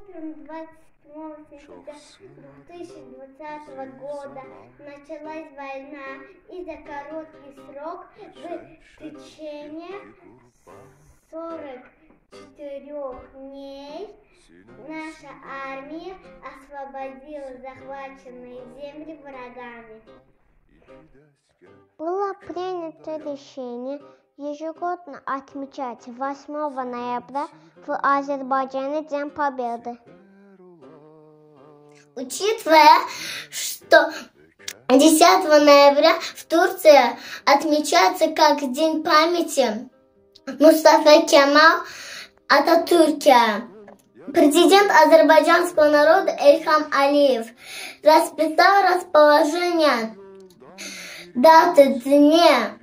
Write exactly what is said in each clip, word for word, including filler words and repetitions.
Утром двадцать седьмого сентября две тысячи двадцатого года началась война, и за короткий срок в течение сорока четырёх дней наша армия освободила захваченные земли врагами. Было принято решение ежегодно отмечать восьмого ноября в Азербайджане День Победы. Учитывая, что десятого ноября в Турции отмечается как День памяти Мустафа Кемал Ататюрка, президент азербайджанского народа Ильхам Алиев расписал расположение даты Дня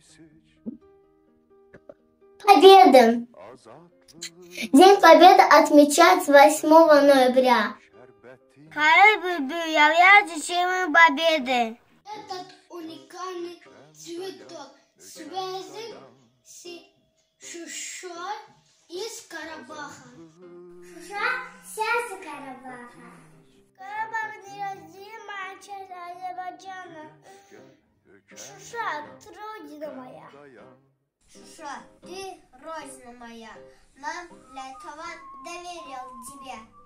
Победы. День Победы отмечается восьмого ноября. Карибы являются символом победы. Этот уникальный цветок связан с Шушой из Карабаха. Шуша – сердце Карабаха. Карабах – неразделимая часть Азербайджана. Шуша – родина моя. Шуша, ты родина моя. Нам для этого доверил тебе.